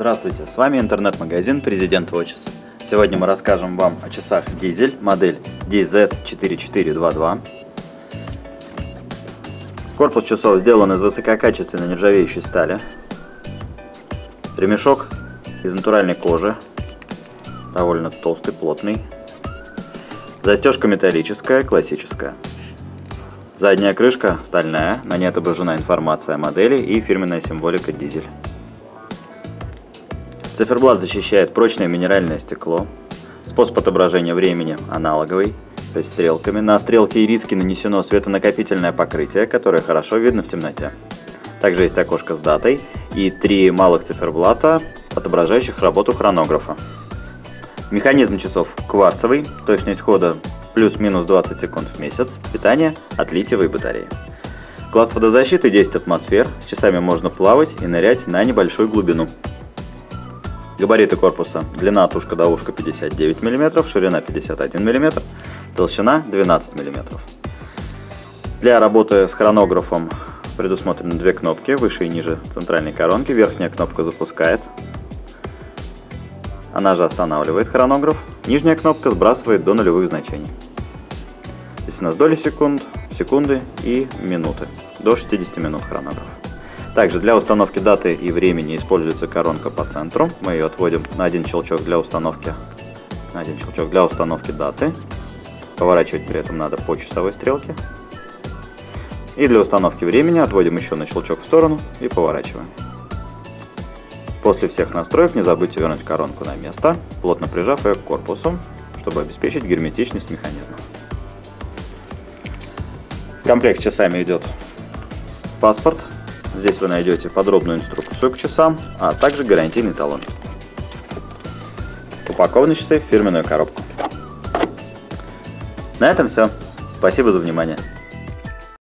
Здравствуйте, с вами интернет-магазин Президент Watches. Сегодня мы расскажем вам о часах Дизель, модель DZ4422. Корпус часов сделан из высококачественной нержавеющей стали. Ремешок из натуральной кожи, довольно толстый, плотный. Застежка металлическая, классическая. Задняя крышка стальная, на ней отображена информация о модели и фирменная символика Дизель. Циферблат защищает прочное минеральное стекло. Способ отображения времени аналоговый, то есть стрелками. На стрелке ириски нанесено светонакопительное покрытие, которое хорошо видно в темноте. Также есть окошко с датой и 3 малых циферблата, отображающих работу хронографа. Механизм часов кварцевый, точность хода плюс-минус 20 секунд в месяц, питание от литиевой батареи. Класс водозащиты 10 атмосфер, с часами можно плавать и нырять на небольшую глубину. Габариты корпуса: длина от ушка до ушка 59 мм, ширина 51 мм, толщина 12 мм. Для работы с хронографом предусмотрены 2 кнопки, выше и ниже центральной коронки. Верхняя кнопка запускает, она же останавливает хронограф. Нижняя кнопка сбрасывает до нулевых значений. Здесь у нас доли секунд, секунды и минуты. До 60 минут хронограф. Также для установки даты и времени используется коронка по центру. Мы ее отводим на один щелчок для установки даты. Поворачивать при этом надо по часовой стрелке. И для установки времени отводим еще на щелчок в сторону и поворачиваем. После всех настроек не забудьте вернуть коронку на место, плотно прижав ее к корпусу, чтобы обеспечить герметичность механизма. В комплект с часами идет паспорт. Здесь вы найдете подробную инструкцию к часам, а также гарантийный талон. Упакованы часы в фирменную коробку. На этом все. Спасибо за внимание.